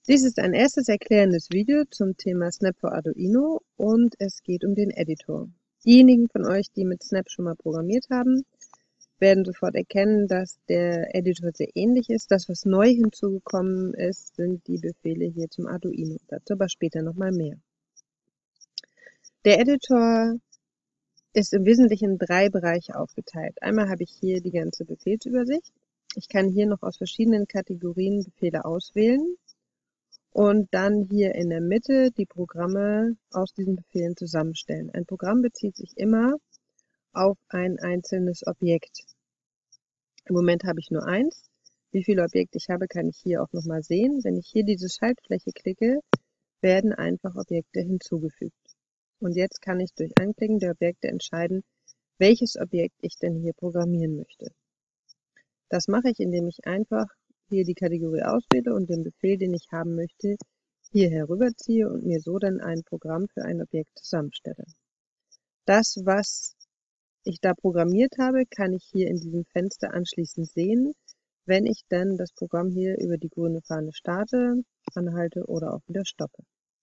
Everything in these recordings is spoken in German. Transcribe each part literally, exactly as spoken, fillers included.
Dies ist ein erstes erklärendes Video zum Thema Snap für Arduino und es geht um den Editor. Diejenigen von euch, die mit Snap schon mal programmiert haben, werden sofort erkennen, dass der Editor sehr ähnlich ist. Das, was neu hinzugekommen ist, sind die Befehle hier zum Arduino. Dazu aber später nochmal mehr. Der Editor ist im Wesentlichen in drei Bereiche aufgeteilt. Einmal habe ich hier die ganze Befehlsübersicht. Ich kann hier noch aus verschiedenen Kategorien Befehle auswählen. Und dann hier in der Mitte die Programme aus diesen Befehlen zusammenstellen. Ein Programm bezieht sich immer auf ein einzelnes Objekt. Im Moment habe ich nur eins. Wie viele Objekte ich habe, kann ich hier auch nochmal sehen. Wenn ich hier diese Schaltfläche klicke, werden einfach Objekte hinzugefügt. Und jetzt kann ich durch Anklicken der Objekte entscheiden, welches Objekt ich denn hier programmieren möchte. Das mache ich, indem ich einfach hier die Kategorie auswähle und den Befehl, den ich haben möchte, hier herüberziehe und mir so dann ein Programm für ein Objekt zusammenstelle. Das, was ich da programmiert habe, kann ich hier in diesem Fenster anschließend sehen, wenn ich dann das Programm hier über die grüne Fahne starte, anhalte oder auch wieder stoppe.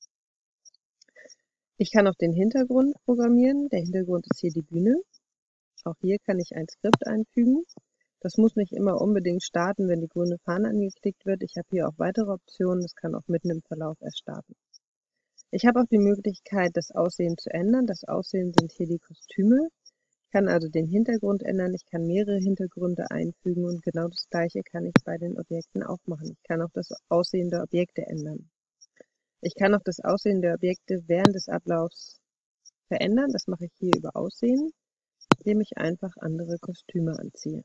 Ich kann auch den Hintergrund programmieren. Der Hintergrund ist hier die Bühne. Auch hier kann ich ein Skript einfügen. Das muss nicht immer unbedingt starten, wenn die grüne Fahne angeklickt wird. Ich habe hier auch weitere Optionen. Das kann auch mitten im Verlauf erst starten. Ich habe auch die Möglichkeit, das Aussehen zu ändern. Das Aussehen sind hier die Kostüme. Ich kann also den Hintergrund ändern. Ich kann mehrere Hintergründe einfügen und genau das Gleiche kann ich bei den Objekten auch machen. Ich kann auch das Aussehen der Objekte ändern. Ich kann auch das Aussehen der Objekte während des Ablaufs verändern. Das mache ich hier über Aussehen, indem ich einfach andere Kostüme anziehe.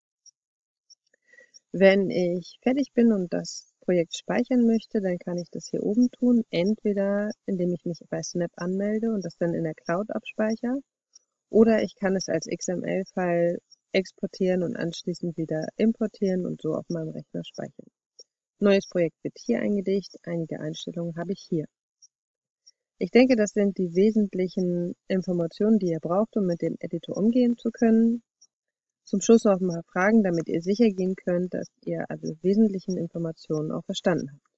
Wenn ich fertig bin und das Projekt speichern möchte, dann kann ich das hier oben tun, entweder indem ich mich bei Snap anmelde und das dann in der Cloud abspeichere, oder ich kann es als X M L-File exportieren und anschließend wieder importieren und so auf meinem Rechner speichern. Neues Projekt wird hier eingelegt, einige Einstellungen habe ich hier. Ich denke, das sind die wesentlichen Informationen, die ihr braucht, um mit dem Editor umgehen zu können. Zum Schluss noch ein paar Fragen, damit ihr sicher gehen könnt, dass ihr alle wesentlichen Informationen auch verstanden habt.